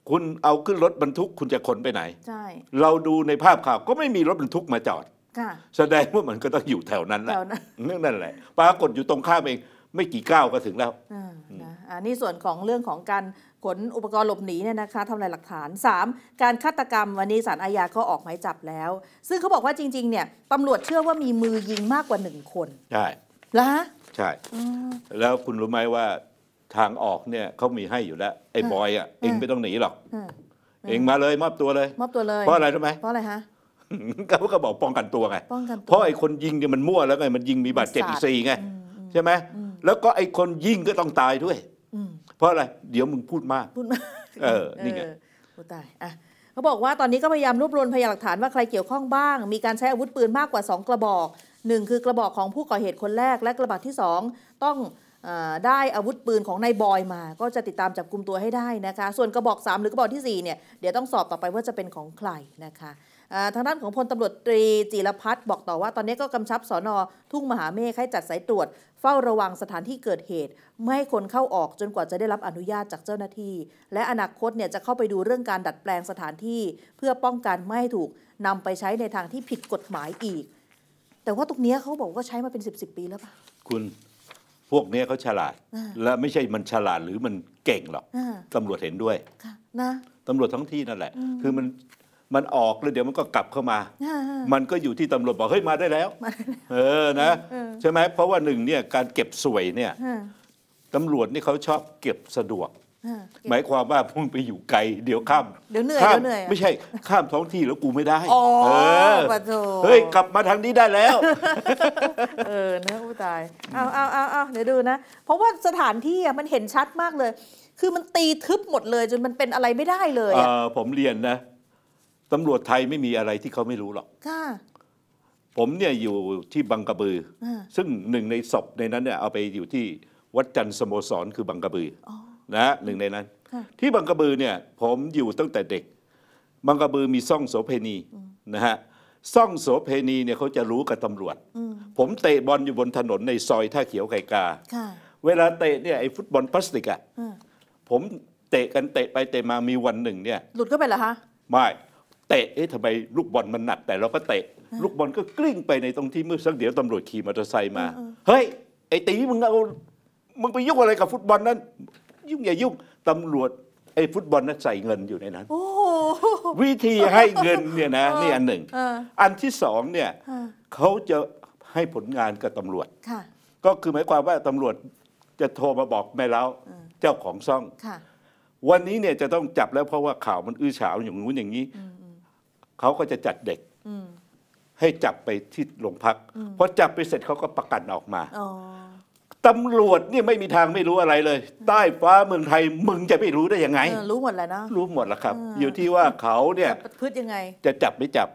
คุณเอาขึ้นรถบรรทุกคุณจะขนไปไหนใช่เราดูในภาพข่าวก็ไม่มีรถบรรทุกมาจอดแสดงว่ามันก็ต้องอยู่แถวนั้นแหละนั่นแหละปรากฏอยู่ตรงข้ามเองไม่กี่ก้าวก็ถึงแล้วนี่ส่วนของเรื่องของการขนอุปกรณ์หลบหนีเนี่ยนะคะทำลายหลักฐาน 3. การฆาตกรรมวันนี้ศาลอาญาก็ออกหมายจับแล้วซึ่งเขาบอกว่าจริงๆเนี่ยตำรวจเชื่อว่ามีมือยิงมากกว่า1 คนใช่แล้วฮะใช่แล้วคุณรู้ไหมว่าทางออกเนี่ยเขามีให้อยู่แล้วไอ้บอยอ่ะเองไม่ต้องหนีหรอกเองมาเลยมอบตัวเลยเพราะอะไรรู้ไหมเพราะอะไรฮะเขาก็บอกป้องกันตัวไงเพราะไอ้คนยิงเนี่ยมันมั่วแล้วไงมันยิงมีบาดเจ็บอีก4ไงใช่ไหมแล้วก็ไอ้คนยิงก็ต้องตายด้วยเพราะอะไรเดี๋ยวมึงพูดมากนี่ไงพูดตายเขาบอกว่าตอนนี้ก็พยายามรวบรวมพยานหลักฐานว่าใครเกี่ยวข้องบ้างมีการใช้อาวุธปืนมากกว่า2 กระบอก1คือกระบอกของผู้ก่อเหตุคนแรกและกระบอกที่2ต้องได้อาวุธปืนของนายบอยมาก็จะติดตามจับกุมตัวให้ได้นะคะส่วนกระบอก3หรือกระบอกที่4เนี่ยเดี๋ยวต้องสอบต่อไปว่าจะเป็นของใครนะคะทางด้านของพลตำรวจตรีจิรพัฒน์บอกต่อว่าตอนนี้ก็กำชับสน.ทุ่งมหาเมฆให้จัดสายตรวจเฝ้าระวังสถานที่เกิดเหตุไม่ให้คนเข้าออกจนกว่าจะได้รับอนุญาตจากเจ้าหน้าที่และอนาคตเนี่ยจะเข้าไปดูเรื่องการดัดแปลงสถานที่เพื่อป้องกันไม่ให้ถูกนำไปใช้ในทางที่ผิดกฎหมายอีกแต่ว่าตรงนี้เขาบอกว่าใช้มาเป็น10 ปีแล้วป่ะคุณพวกนี้เขาฉลาดและไม่ใช่มันฉลาดหรือมันเก่งหรอกตำรวจเห็นด้วยนะตำรวจท้องที่นั่นแหละคือมันออกแล้วเดี๋ยวมันก็กลับเข้ามามันก็อยู่ที่ตำรวจบอกเฮ้ยมาได้แล้วนะใช่ไหมเพราะว่า1เนี่ยการเก็บสวยเนี่ยตำรวจนี่เขาชอบเก็บสะดวกหมายความว่าพุ่งไปอยู่ไกลเดี๋ยวข้ามเดี๋ยวเหนื่อยไม่ใช่ข้ามท้องที่แล้วกูไม่ได้เฮ้ยกลับมาทางนี้ได้แล้วนะผู้ตายเอาเดี๋ยวดูนะเพราะว่าสถานที่มันเห็นชัดมากเลยคือมันตีทึบหมดเลยจนมันเป็นอะไรไม่ได้เลยผมเรียนนะตำรวจไทยไม่มีอะไรที่เขาไม่รู้หรอกผมเนี่ยอยู่ที่บังกะบือซึ่ง1ในศพในนั้นเนี่ยเอาไปอยู่ที่วัดจันทร์สโมสรคือบังกะบือนะ1ในนั้นที่บังกะบือเนี่ยผมอยู่ตั้งแต่เด็กบังกะบือมีซ่องโสเภณีนะฮะซ่องโสเภณีเนี่ยเขาจะรู้กับตำรวจผมเตะบอลอยู่บนถนนในซอยท่าเขียวไก่กาเวลาเตะเนี่ยไอ้ฟุตบอลพลาสติกอ่ะผมเตะกันเตะไปเตะมามีวันหนึ่งเนี่ยหลุดก็ไปเหรอคะไม่เตะทำไมลูกบอลมันหนักแต่เราก็เตะลูกบอลก็กลิ้งไปในตรงที่มืดสักเดี๋ยวตำรวจขี่มอเตอร์ไซค์มาเฮ้ยไอ้ตีมึงไปยุ่งอะไรกับฟุตบอลนั้นยุ่งอย่ายุ่งตำรวจไอ้ฟุตบอลนั้นใส่เงินอยู่ในนั้นวิธีให้เงินเนี่ยนะนี่อันหนึ่งอันที่2เนี่ยเขาจะให้ผลงานกับตำรวจก็คือหมายความว่าตำรวจจะโทรมาบอกแม่เล้าเจ้าของซ่องวันนี้เนี่ยจะต้องจับแล้วเพราะว่าข่าวมันอื้อฉาวอย่างนู้นอย่างนี้เขาก็จะจัดเด็กให้จับไปที่โรงพักพอจับไปเสร็จเขาก็ประกันออกมาตำรวจนี่ไม่มีทางไม่รู้อะไรเลยใต้ฟ้าเมืองไทยมึงจะไม่รู้ได้ยังไงรู้หมดแล้วนะรู้หมดแล้วครับอยู่ที่ว่าเขาเนี่ยพืชยังไงจะจับไม่จับ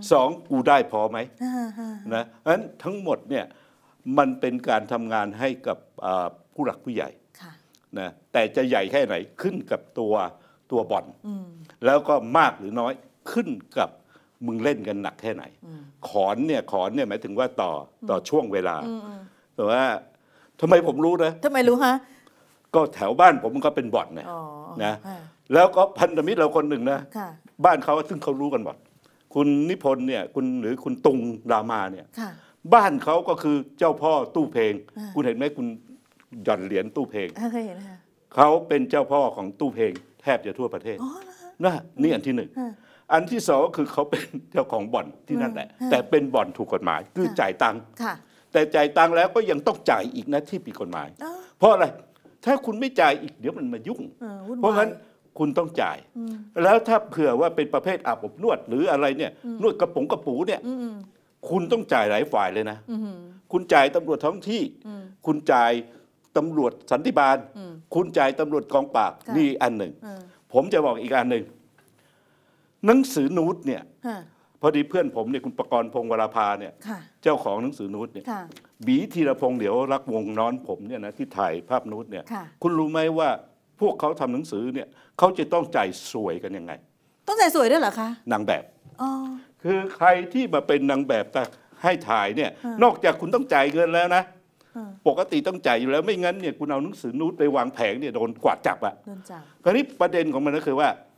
2กูได้พอไหมนะงั้นทั้งหมดเนี่ยมันเป็นการทำงานให้กับผู้หลักผู้ใหญ่นะแต่จะใหญ่แค่ไหนขึ้นกับตัวบ่อนแล้วก็มากหรือน้อยขึ้นกับมึงเล่นกันหนักแค่ไหนขอนเนี่ยหมายถึงว่าต่อช่วงเวลาแต่ว่าทำไมผมรู้นะทำไมรู้ฮะก็แถวบ้านผมมันก็เป็นบ่อนนะแล้วก็พันธมิตรเราคนหนึ่งนะบ้านเขาซึ่งเขารู้กันหมดคุณนิพนธ์เนี่ยหรือคุณตุงรามาเนี่ยบ้านเขาก็คือเจ้าพ่อตู้เพลงคุณเห็นไหมคุณหย่อนเหรียญตู้เพลงเคยเห็นค่ะเขาเป็นเจ้าพ่อของตู้เพลงแทบจะทั่วประเทศนี่อันที่1อันที่2คือเขาเป็นเจ้าของบ่อนที่นั่นแหละแต่เป็นบ่อนถูกกฎหมายคือจ่ายตังค์แต่จ่ายตังค์แล้วก็ยังต้องจ่ายอีกนะที่ผิดกฎหมายเพราะอะไรถ้าคุณไม่จ่ายอีกเดี๋ยวมันมายุ่งเพราะงั้นคุณต้องจ่ายแล้วถ้าเผื่อว่าเป็นประเภทอาบอบนวดหรืออะไรเนี่ยนวดกระปูเนี่ยคุณต้องจ่ายหลายฝ่ายเลยนะคุณจ่ายตำรวจท้องที่คุณจ่ายตำรวจสันติบาลคุณจ่ายตำรวจกองปราบนี่อันหนึ่งผมจะบอกอีกอันหนึ่งหนังสือนูตเนี่ยพอดีเพื่อนผมเนี่ยคุณประกรณ์พงศ์วราภาเนี่ยเจ้าของหนังสือนูตเนี่ยบีธีรพงศ์เดี๋ยวรักวงน้อนผมเนี่ยนะที่ถ่ายภาพนูตเนี่ยคุณรู้ไหมว่าพวกเขาทำหนังสือเนี่ยเขาจะต้องจ่ายสวยกันยังไงต้องจ่ายสวยด้วยเหรอคะนางแบบคือใครที่มาเป็นนางแบบแต่ให้ถ่ายเนี่ยนอกจากคุณต้องจ่ายเงินแล้วนะปกติต้องจ่ายอยู่แล้วไม่งั้นเนี่ยคุณเอาหนังสือนูตไปวางแผงเนี่ยโดนกวาดจับอะโดนจับคราวนี้ประเด็นของมันก็คือว่า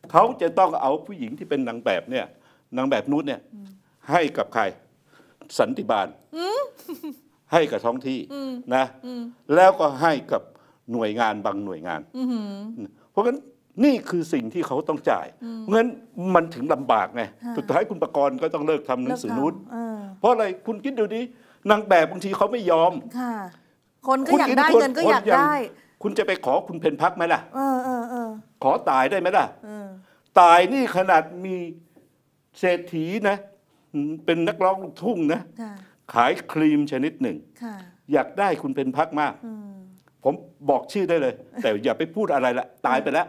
เขาจะต้องเอาผู้หญิงที่เป็นนางแบบเนี่ยนางแบบนู้นเนี่ยให้กับใครสันติบาลให้กับท้องที่นะแล้วก็ให้กับหน่วยงานบางหน่วยงานเพราะฉะนั้นนี่คือสิ่งที่เขาต้องจ่ายเพราะฉะนั้นมันถึงลำบากไงสุดท้ายคุณประกรณ์ก็ต้องเลิกทำหนังสือนู้นเพราะอะไรคุณคิดดูดินางแบบบางทีเขาไม่ยอมคนก็อยากได้เงินก็อยากได้คุณจะไปขอคุณเพนพักไหมล่ะขอตายได้ไหมล่ะตายนี่ขนาดมีเศรษฐีนะเป็นนักร้องลูกทุ่งนะขายครีมชนิดหนึ่งอยากได้คุณเพนพักมากผมบอกชื่อได้เลย แต่อย่าไปพูดอะไรละตายไปแล้ว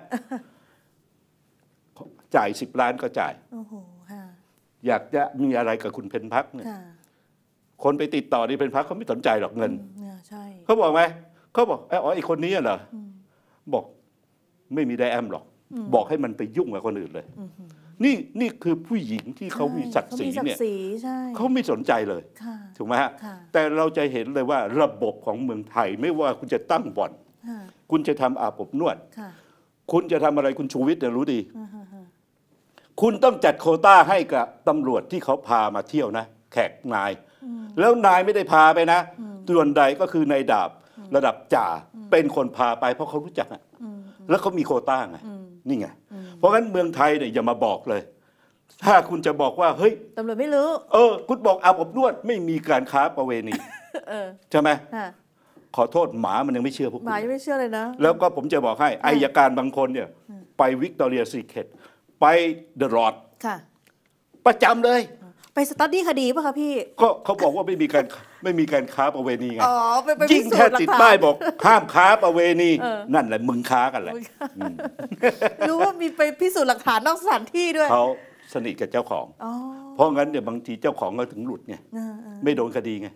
จ่าย10 ล้านก็จ่ายอยากจะมีอะไรกับคุณเพนพักเนี่ยคนไปติดต่อที่เพนพักเขาไม่สนใจหรอกเงินเขาบอกไหมเขาบอกอ๋อไอ้คนนี้เหรอบอกไม่มีไดแอมหรอกบอกให้มันไปยุ่งกับคนอื่นเลยนี่คือผู้หญิงที่เขามีศักดิ์ศรีเนี่ยเขาไม่สนใจเลยถูกไหมฮะแต่เราจะเห็นเลยว่าระบบของเมืองไทยไม่ว่าคุณจะตั้งบ่อนคุณจะทำอาบอบนวดคุณจะทำอะไรคุณชูวิทย์เนี่ยรู้ดีคุณต้องจัดโควต้าให้กับตำรวจที่เขาพามาเที่ยวนะแขกนายแล้วนายไม่ได้พาไปนะส่วนใดก็คือนายดาบระดับจ่าเป็นคนพาไปเพราะเขารู้จักแล้วเขามีโควต้าไงนี่ไงเพราะงั้นเมืองไทยเนี่ยอย่ามาบอกเลยถ้าคุณจะบอกว่าเฮ้ยตำรวจไม่รู้คุณบอกอาบอบนวดไม่มีการค้าประเวณีใช่ไหมขอโทษหมามันยังไม่เชื่อพวกคุณหมายังไม่เชื่อเลยนะแล้วก็ผมจะบอกให้อัยการบางคนเนี่ยไปวิกตอเรียซีเคร็ตไปเดอะรอดประจำเลยไปสตั๊ดดี้คดีป่ะคะพี่ก็เขาบอกว่าไม่มีการค้าประเวณีไงยิ่งแค่ติดป้ายบอกห้ามค้าประเวณีนั่นแหละมึงค้ากันแหละรู้ว่ามีไปพิสูจน์หลักฐานนอกสถานที่ด้วยเขาสนิทกับเจ้าของเพราะงั้นเนี่ยบางทีเจ้าของก็ถึงหลุดไงไม่โดนคดีไง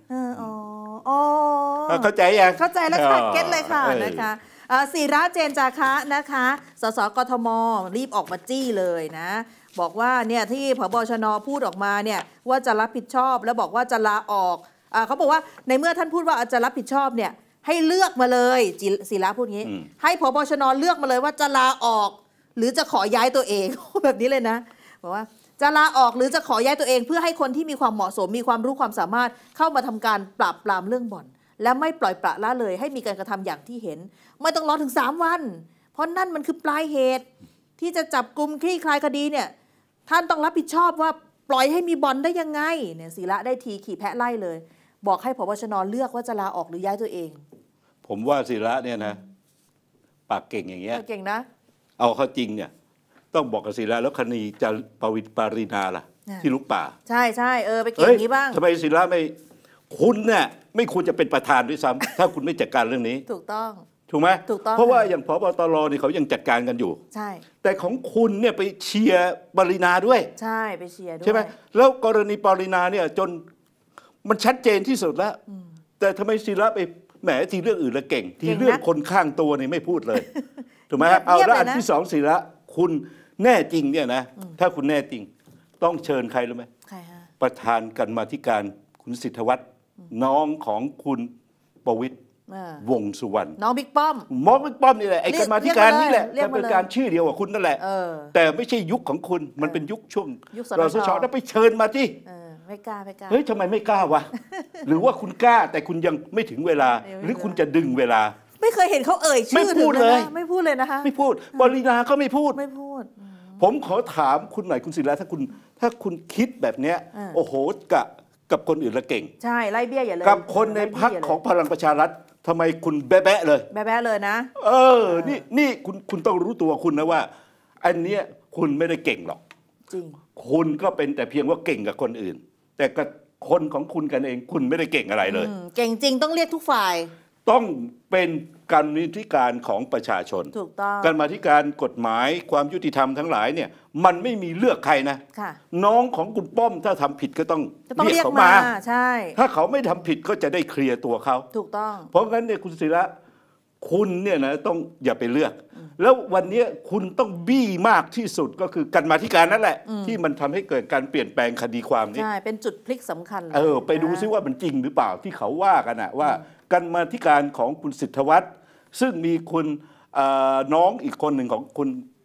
เข้าใจยังเข้าใจแล้วค่ะเก็ตเลยค่ะนะคะศิระเจนจาคะนะคะสสกทมรีบออกมาจี้เลยนะบอกว่าเนี่ยที่ผบชน.พูดออกมาเนี่ยว่าจะรับผิดชอบแล้วบอกว่าจะลาออกเขาบอกว่าในเมื่อท่านพูดว่าจะรับผิดชอบเนี่ยให้เลือกมาเลยศิระพูดงี้ให้ผบชน.เลือกมาเลยว่าจะลาออกหรือจะขอย้ายตัวเองแบบนี้เลยนะบอกว่าจะลาออกหรือจะขอย้ายตัวเองเพื่อให้คนที่มีความเหมาะสมมีความรู้ความสามารถเข้ามาทำการปราบปรามเรื่องบ่อนและไม่ปล่อยปละละเลยให้มีการกระทำอย่างที่เห็นไม่ต้องรอถึง3 วันเพราะนั่นมันคือปลายเหตุที่จะจับกุมคลี่คลายคดีเนี่ยท่านต้องรับผิดชอบว่าปล่อยให้มีบ่อนได้ยังไงเนี่ยศิระได้ทีขี่แพะไล่เลยบอกให้ผบชน.เลือกว่าจะลาออกหรือย้ายตัวเองผมว่าศิระเนี่ยนะปากเก่งอย่างเงี้ยเก่งนะเอาเข้าจริงเนี่ยต้องบอกกับศิระแล้วคดีจะปรินาล่ะที่ลุกป่าใช่ใช่ไปเก่งอย่างนี้บ้างทำไมศิระไม่คุณเนี่ยไม่ควรจะเป็นประธานด้วยซ้ำถ้าคุณไม่จัดการเรื่องนี้ถูกต้องถูกไหมถูกต้องเพราะว่าอย่างผบตรนี่เขายังจัดการกันอยู่ใช่แต่ของคุณเนี่ยไปเชียร์ปรินาด้วยใช่ไปเชียร์ด้วยใช่ไหมแล้วกรณีปรินาเนี่ยจนมันชัดเจนที่สุดแล้วแต่ทำไมศิระไปแหมทีเรื่องอื่นละเก่งทีเรื่องคนข้างตัวนี่ไม่พูดเลยถูกไหมเอาแล้วอันที่2ศิระคุณแน่จริงเนี่ยนะถ้าคุณแน่จริงต้องเชิญใครรู้ไหมใครฮะประธานกรรมาธิการคุณสิทธวัฒน์น้องของคุณประวิตรวงสุวรรณน้องบิ๊กป้อมนี่แหละไอ้กรรมาธิการนี่แหละจะเป็นการชื่อเดียวกับคุณนั่นแหละแต่ไม่ใช่ยุคของคุณมันเป็นยุคช่วงรสช.แล้วไปเชิญมาที่ไม่กล้าเฮ้ยทำไมไม่กล้าวะหรือว่าคุณกล้าแต่คุณยังไม่ถึงเวลาหรือคุณจะดึงเวลาไม่เคยเห็นเขาเอ่ยชื่อไม่พูดเลยไม่พูดเลยนะคะไม่พูดปรินาก็ไม่พูดผมขอถามคุณหน่อยคุณศิระถ้าคุณคิดแบบเนี้ยโอ้โหกับคนอื่นละเก่งใช่ไล่เบี้ยอย่าเลยกับคนในพรรคของพลังประชารัฐทำไมคุณแบ๊ะเลยแบ๊ะเลยนะนี่คุณต้องรู้ตัวคุณนะว่าอันเนี้ยคุณไม่ได้เก่งหรอกจริงคุณก็เป็นแต่เพียงว่าเก่งกับคนอื่นแต่กับคนของคุณกันเองคุณไม่ได้เก่งอะไรเลยเก่งจริงต้องเรียกทุกฝ่ายต้องเป็นกรรมาธิการของประชาชนถูกต้องกรรมาธิการกฎหมายความยุติธรรมทั้งหลายเนี่ยมันไม่มีเลือกใครนะน้องของคุณป้อมถ้าทำผิดก็ต้องเรียกเขามาใช่ถ้าเขาไม่ทำผิดก็จะได้เคลียร์ตัวเขาถูกต้องเพราะงั้นเนี่ยคุณศิระคุณเนี่ยนะต้องอย่าไปเลือกแล้ววันนี้คุณต้องบี้มากที่สุดก็คือกรรมาธิการนั่นแหละที่มันทำให้เกิดการเปลี่ยนแปลงคดีความนี้ใช่เป็นจุดพลิกสำคัญไปดูซิว่ามันจริงหรือเปล่าที่เขาว่ากันนะว่ากรรมาธิการของคุณสิทธวัฒน์ซึ่งมีคุณน้องอีกคนหนึ่งของคุณ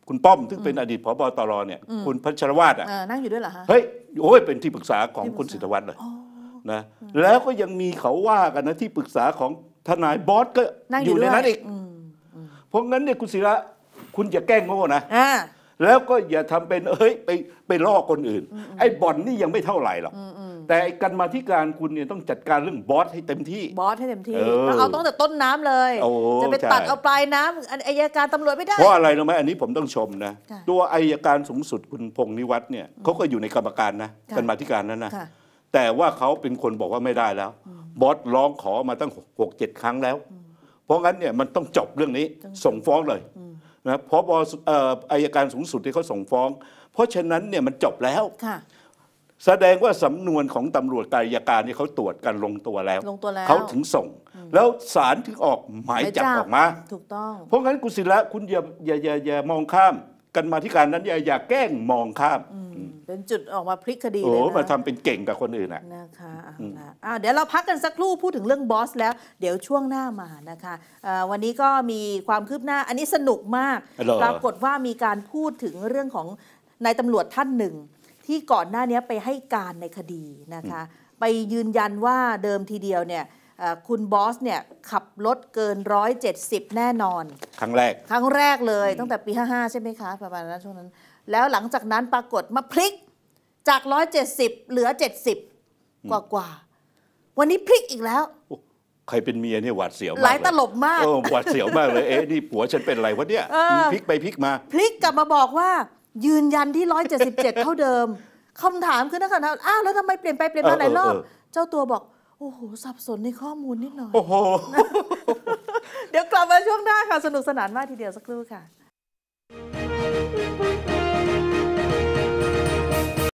คุณป้อมซึ่งเป็นอดีตผบ.ตร.เนี่ยคุณพัชรวาทนั่งอยู่ด้วยเหรอฮะเฮ้ยโอ้ยเป็นที่ปรึกษาของคุณสิทธวัฒน์เลยนะแล้วก็ยังมีเขาว่ากันนะที่ปรึกษาของทนายบอสก็อยู่ในนั้นอีกเพราะงั้นเนี่ยคุณศิระคุณอย่าแกล้งโง่นะแล้วก็อย่าทำเป็นไปล่อคนอื่นไอ้บ่อนนี่ยังไม่เท่าไหร่หรอกแต่กรรมาธิการคุณเนี่ยต้องจัดการเรื่องบอสให้เต็มที่ต้องเอาตั้งแต่ต้นน้ำเลยจะไปตัดเอาปลายน้ำอัยการตำรวจไม่ได้เพราะอะไรรู้ไหมอันนี้ผมต้องชมนะตัวอัยการสูงสุดคุณพงษ์นิวัฒน์เนี่ยเขาก็อยู่ในกรรมการนะกรรมาธิการนั้นนะแต่ว่าเขาเป็นคนบอกว่าไม่ได้แล้วบอสร้องขอมาตั้ง 6-7 ครั้งแล้วเพราะงั้นเนี่ยมันต้องจบเรื่องนี้ส่งฟ้องเลยนะเพราะอัยการสูงสุดที่เขาส่งฟ้องเพราะฉะนั้นเนี่ยมันจบแล้วแสดงว่าสำนวนของตำรวจกับอัยการนี่เขาตรวจกันลงตัวแล้วเขาถึงส่งแล้วศาลถึงออกหมายจับออกมาถูกต้องเพราะงั้นคุณศิระคุณอย่ามองข้ามกันมาที่การนั้นอย่าแกล้งมองข้ามเป็นจุดออกมาพลิกคดีเลยนะมาทำเป็นเก่งกับคนอื่นนะคะเดี๋ยวเราพักกันสักครู่พูดถึงเรื่องบอสแล้วเดี๋ยวช่วงหน้ามานะคะวันนี้ก็มีความคืบหน้าอันนี้สนุกมากปรากฏว่ามีการพูดถึงเรื่องของนายตำรวจท่านหนึ่งที่ก่อนหน้านี้ไปให้การในคดีนะคะไปยืนยันว่าเดิมทีเดียวเนี่ยคุณบอสเนี่ยขับรถเกิน170แน่นอนครั้งแรกเลยตั้งแต่ปี55ใช่ไหมคะประมาณนั้นช่วงนั้นแล้วหลังจากนั้นปรากฏมาพลิกจาก170เหลือ70กว่าวันนี้พลิกอีกแล้วใครเป็นเมียเนี่ยหวาดเสียวมากหลายตลบมากหวาดเสียวมากเลยนี่ผัวฉันเป็นอะไรวะเนี่ยพลิกไปพลิกมาพลิกกลับมาบอกว่ายืนยันที่177เท่าเดิมคำถามคือนักข่าวถามแล้วทำไมเปลี่ยนไปเปลี่ยนมาหลายรอบเจ้าตัวบอกโอ้โหสับสนในข้อมูลนิดหน่อยโอ้โหเดี๋ยวกลับมาช่วงหน้าค่ะสนุกสนานมากทีเดียวสักครู่ค่ะ